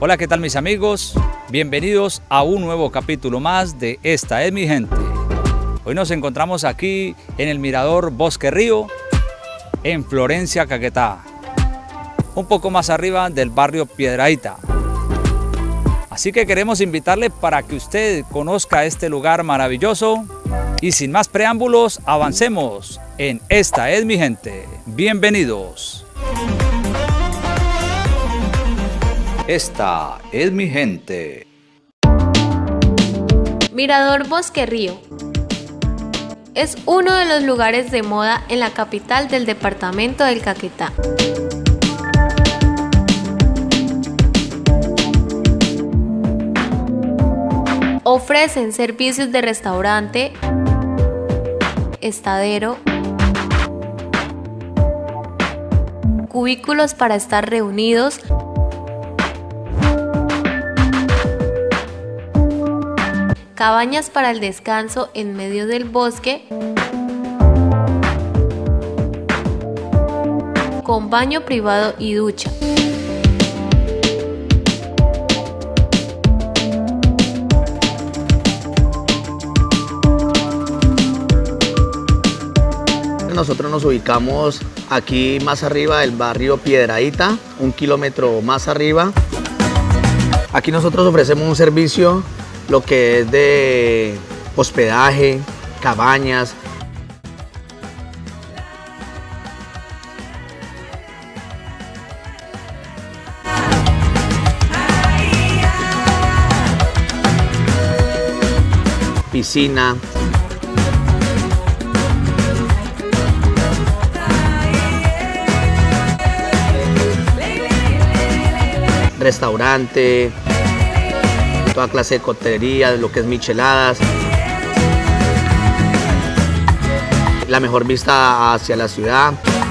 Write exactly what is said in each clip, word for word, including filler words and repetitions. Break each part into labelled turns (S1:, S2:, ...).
S1: Hola, ¿qué tal mis amigos? Bienvenidos a un nuevo capítulo más de Esta es mi gente. Hoy nos encontramos aquí en el Mirador Bosque Río, en Florencia, Caquetá, un poco más arriba del barrio Piedrahíta. Así que queremos invitarle para que usted conozca este lugar maravilloso y sin más preámbulos, avancemos en Esta es mi gente. Bienvenidos. Esta es mi gente.
S2: Mirador Bosque Río es uno de los lugares de moda en la capital del departamento del Caquetá. Ofrecen servicios de restaurante, estadero, cubículos para estar reunidos, cabañas para el descanso en medio del bosque, con baño privado y ducha.
S3: Nosotros nos ubicamos aquí más arriba del barrio Piedrahíta, un kilómetro más arriba. Aquí nosotros ofrecemos un servicio, lo que es de hospedaje, cabañas. Piscina. Restaurante, toda clase de coctelería, lo que es micheladas, la mejor vista hacia la ciudad.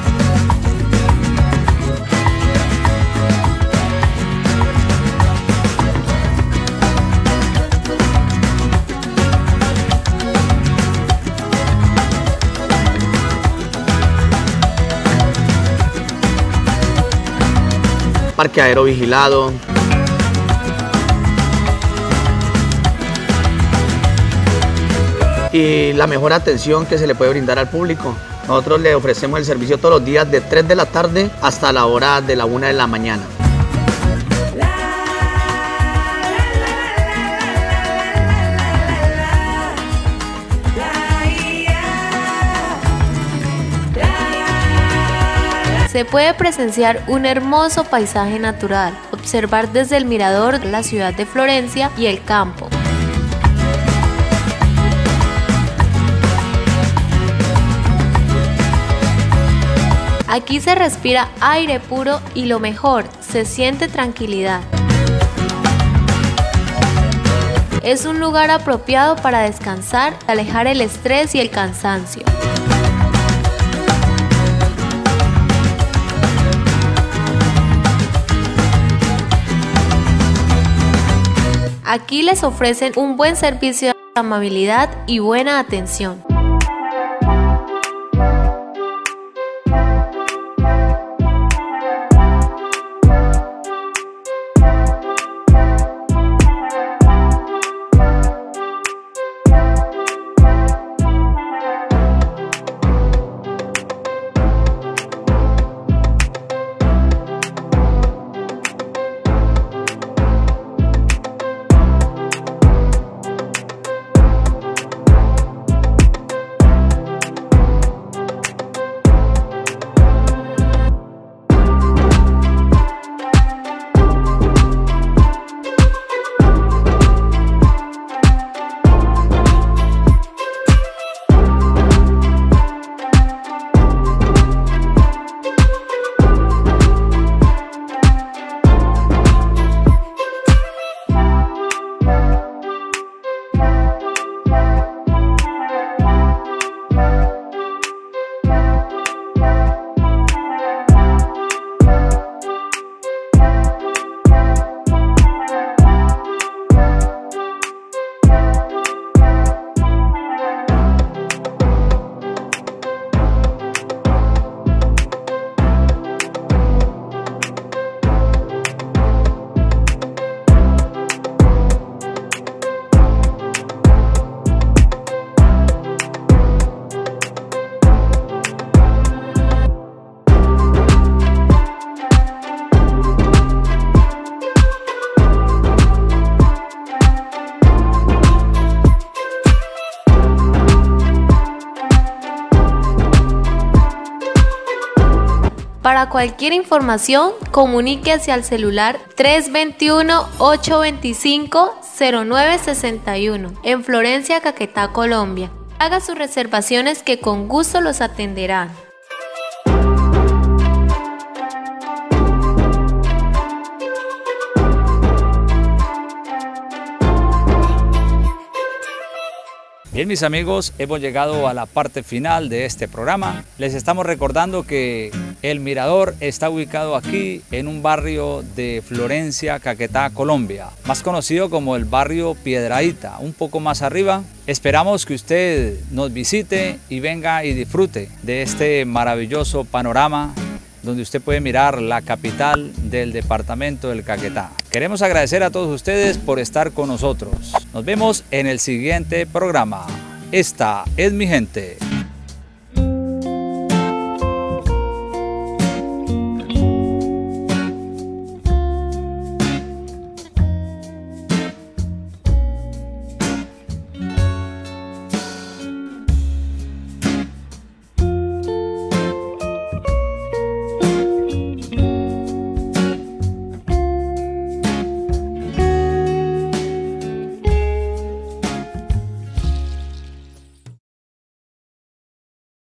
S3: Parqueadero vigilado. Y la mejor atención que se le puede brindar al público. Nosotros le ofrecemos el servicio todos los días de tres de la tarde hasta la hora de la una de la mañana.
S2: Se puede presenciar un hermoso paisaje natural, observar desde el mirador la ciudad de Florencia y el campo. Aquí se respira aire puro y lo mejor, se siente tranquilidad. Es un lugar apropiado para descansar, alejar el estrés y el cansancio. Aquí les ofrecen un buen servicio de amabilidad y buena atención. Para cualquier información, comuníquese al celular tres dos uno, ocho dos cinco, cero nueve seis uno en Florencia, Caquetá, Colombia. Haga sus reservaciones que con gusto los atenderán.
S1: Bien, mis amigos, hemos llegado a la parte final de este programa. Les estamos recordando que el mirador está ubicado aquí en un barrio de Florencia, Caquetá, Colombia, más conocido como el barrio Piedrahíta, un poco más arriba. Esperamos que usted nos visite y venga y disfrute de este maravilloso panorama donde usted puede mirar la capital del departamento del Caquetá. Queremos agradecer a todos ustedes por estar con nosotros. Nos vemos en el siguiente programa. Esta es mi gente.